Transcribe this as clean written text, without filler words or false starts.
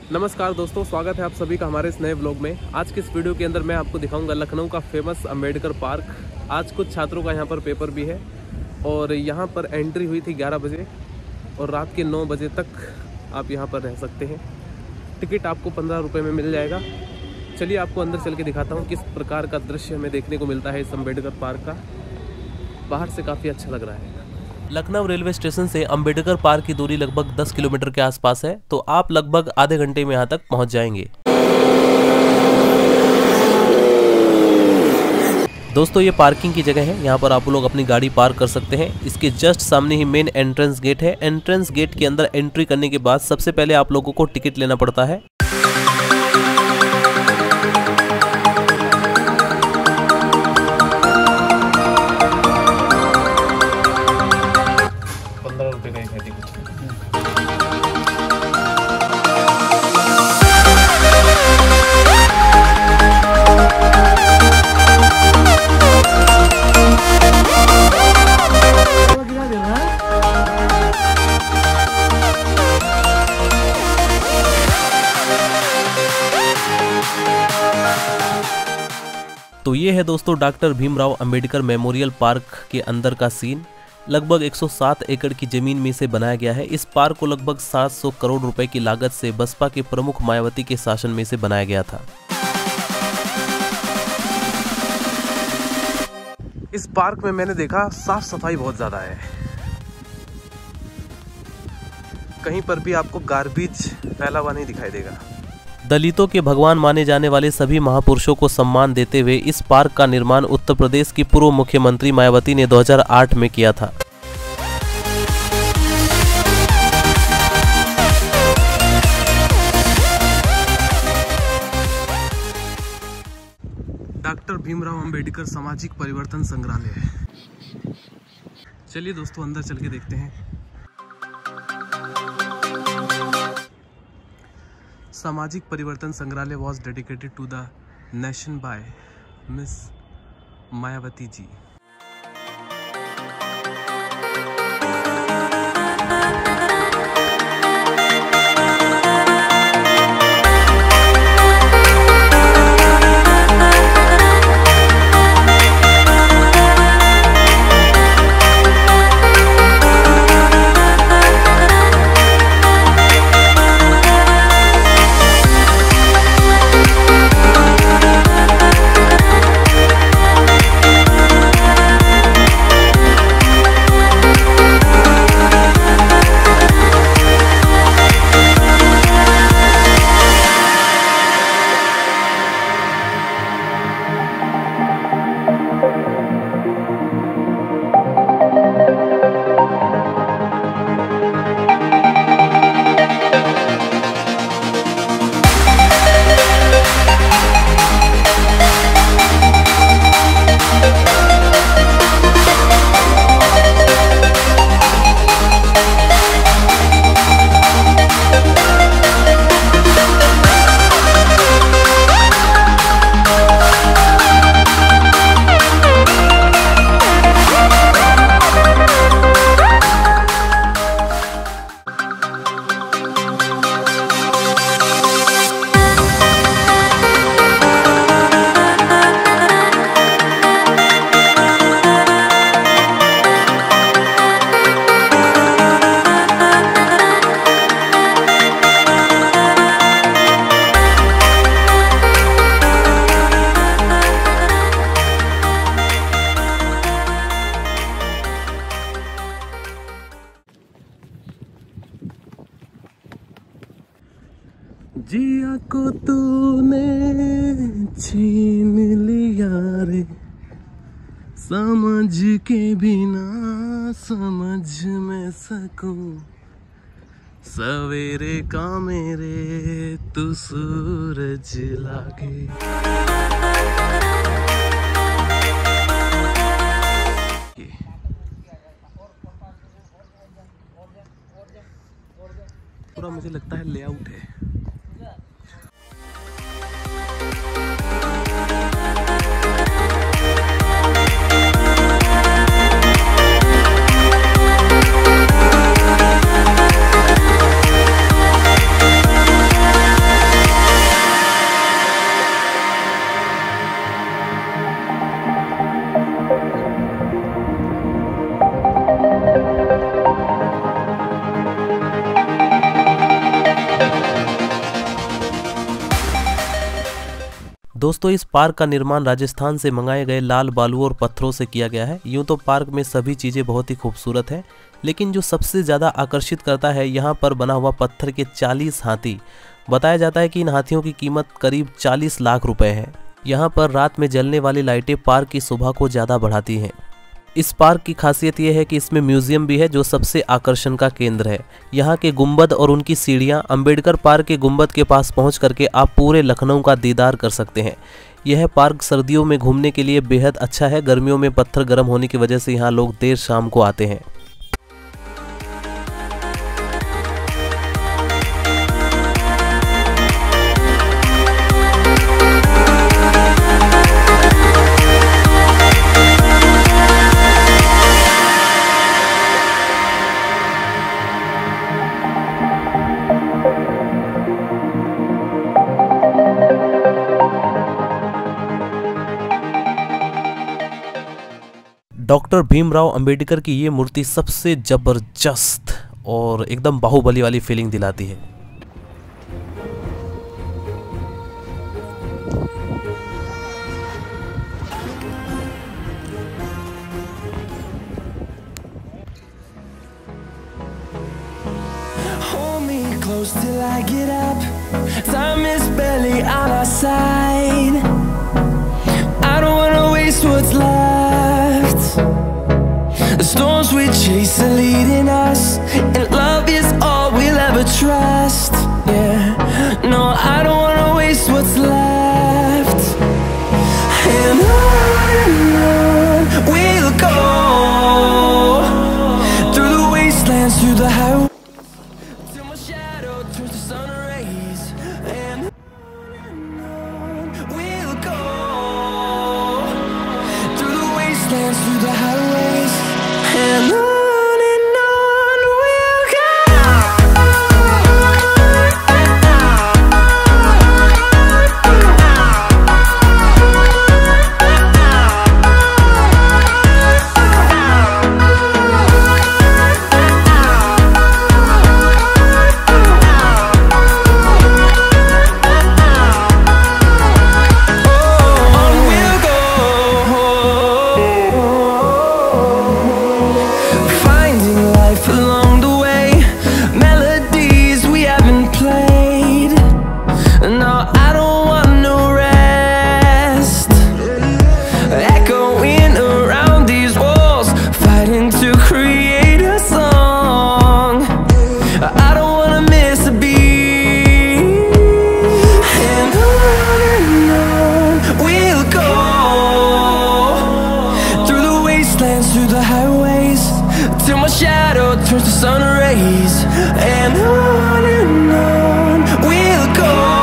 नमस्कार दोस्तों, स्वागत है आप सभी का हमारे इस नए व्लॉग में। आज के इस वीडियो के अंदर मैं आपको दिखाऊंगा लखनऊ का फेमस अंबेडकर पार्क। आज कुछ छात्रों का यहाँ पर पेपर भी है और यहाँ पर एंट्री हुई थी 11 बजे और रात के 9 बजे तक आप यहाँ पर रह सकते हैं। टिकट आपको 15 रुपये में मिल जाएगा। चलिए आपको अंदर चल के दिखाता हूँ किस प्रकार का दृश्य हमें देखने को मिलता है इस अंबेडकर पार्क का। बाहर से काफ़ी अच्छा लग रहा है। लखनऊ रेलवे स्टेशन से अंबेडकर पार्क की दूरी लगभग 10 किलोमीटर के आसपास है, तो आप लगभग आधे घंटे में यहाँ तक पहुँच जाएंगे। दोस्तों ये पार्किंग की जगह है, यहाँ पर आप लोग अपनी गाड़ी पार्क कर सकते हैं। इसके जस्ट सामने ही मेन एंट्रेंस गेट है। एंट्रेंस गेट के अंदर एंट्री करने के बाद सबसे पहले आप लोगों को टिकट लेना पड़ता है। तो ये है दोस्तों doctor Bhimrao Ambedkar memorial park के अंदर का सीन। लगभग 107 एकड़ की जमीन में से बनाया गया है। इस पार्क को लगभग 700 करोड़ रुपए की लागत से बसपा के प्रमुख मायावती के शासन में से बनाया गया था। इस पार्क में मैंने देखा साफ सफाई बहुत ज्यादा है। कहीं पर भी आपको गार्बेज फैला हुआ नहीं दिखाई देगा। दलितों के भगवान माने जाने वाले सभी महापुरुषों को सम्मान देते हुए इस पार्क का निर्माण उत्तर प्रदेश की पूर्व मुख्यमंत्री मायावती ने 2008 में किया था। डॉक्टर भीमराव अंबेडकर सामाजिक परिवर्तन संग्रहालय है। चलिए दोस्तों अंदर चल के देखते हैं। सामाजिक परिवर्तन संग्रहालय was dedicated to the nation by miss Mayawati ji. जिया को तूने छीन लिया रे, समझ के बिना समझ में सकूं, सवेरे का मेरे तू सूरज लागे। पूरा मुझे लगता है लेआउट है। दोस्तों इस पार्क का निर्माण राजस्थान से मंगाए गए लाल बालू और पत्थरों से किया गया है। यूँ तो पार्क में सभी चीज़ें बहुत ही खूबसूरत हैं, लेकिन जो सबसे ज़्यादा आकर्षित करता है यहाँ पर बना हुआ पत्थर के 40 हाथी। बताया जाता है कि इन हाथियों की कीमत करीब 40 लाख रुपए है। यहाँ पर रात में जलने वाली लाइटें पार्क की शोभा को ज़्यादा बढ़ाती हैं। इस पार्क की खासियत यह है कि इसमें म्यूजियम भी है जो सबसे आकर्षण का केंद्र है। यहाँ के गुंबद और उनकी सीढ़ियाँ, अंबेडकर पार्क के गुंबद के पास पहुँच करके आप पूरे लखनऊ का दीदार कर सकते हैं। यह पार्क सर्दियों में घूमने के लिए बेहद अच्छा है। गर्मियों में पत्थर गर्म होने की वजह से यहाँ लोग देर शाम को आते हैं। डॉक्टर भीमराव अंबेडकर की ये मूर्ति सबसे जबरदस्त और एकदम बाहुबली वाली फीलिंग दिलाती है। Hold me close till I get up. Time is barely on our side. I don't wanna waste what's left. The storms we chase are leading us, and love is all we'll ever trust. Yeah, no, I don't wanna waste what's left. And on we'll go, through the wastelands, through the highways, till my shadow turns to sun rays. And on we'll go, through the wastelands, through the highways, and on we'll go. Through the highways, till my shadow turns to sun rays, and on we'll go.